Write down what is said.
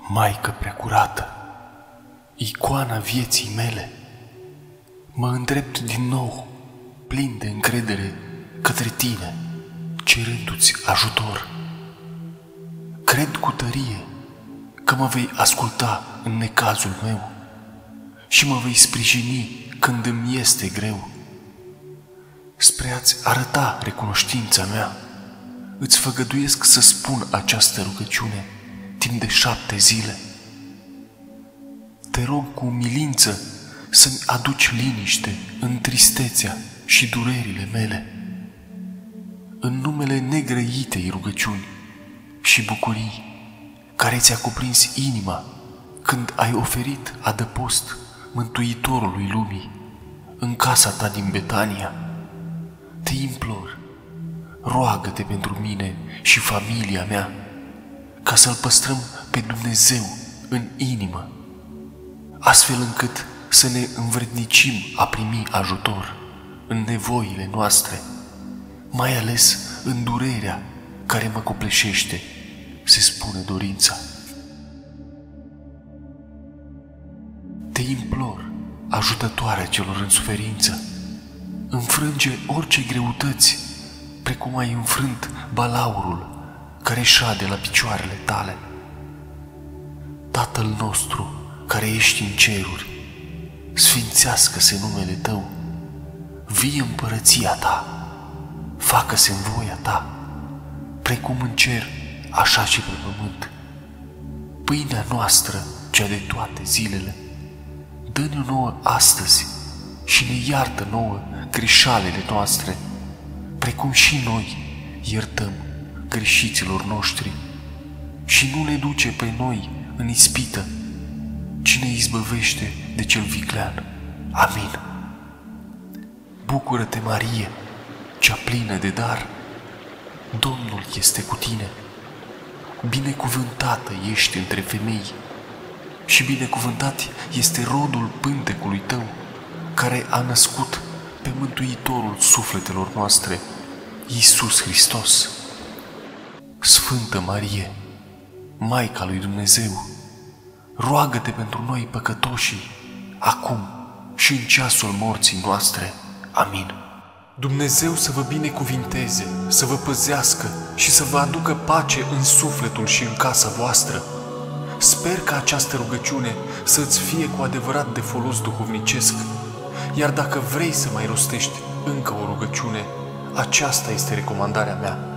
Maică Preacurată, icoana vieții mele, mă îndrept din nou, plin de încredere, către tine, cerându-ți ajutor. Cred cu tărie că mă vei asculta în necazul meu și mă vei sprijini când îmi este greu. Spre a-ți arăta recunoștința mea, îți făgăduiesc să spun această rugăciune timp de 7 zile. Te rog cu umilință să-mi aduci liniște în tristețea și durerile mele. În numele negrăitei rugăciuni și bucurii care ți-a cuprins inima când ai oferit adăpost Mântuitorului lumii în casa ta din Betania, te implor, roagă-te pentru mine și familia mea, ca să-L păstrăm pe Dumnezeu în inimă, astfel încât să ne învrednicim a primi ajutor în nevoile noastre, mai ales în durerea care mă copleșește, se spune dorința. Te implor, ajutătoarea celor în suferință, înfrânge orice greutăți, precum ai înfrânt balaurul care șade la picioarele tale. Tatăl nostru care ești în ceruri, sfințească-se numele Tău, vie împărăția Ta, facă-se în voia Ta, precum în cer, așa și pe pământ. Pâinea noastră, cea de toate zilele, dă-ne-o nouă astăzi și ne iartă nouă greșalele noastre, precum și noi iertăm greșiților noștri, și nu ne duce pe noi în ispită, ci ne izbăvește de cel viclean. Amin. Bucură-te, Marie, cea plină de dar, Domnul este cu tine. Binecuvântată ești între femei și binecuvântat este rodul pântecului tău, care a născut pe Mântuitorul sufletelor noastre, Iisus Hristos. Sfântă Marie, Maica lui Dumnezeu, roagă-te pentru noi păcătoșii, acum și în ceasul morții noastre. Amin. Dumnezeu să vă binecuvinteze, să vă păzească și să vă aducă pace în sufletul și în casa voastră. Sper că această rugăciune să-ți fie cu adevărat de folos duhovnicesc, iar dacă vrei să mai rostești încă o rugăciune, aceasta este recomandarea mea.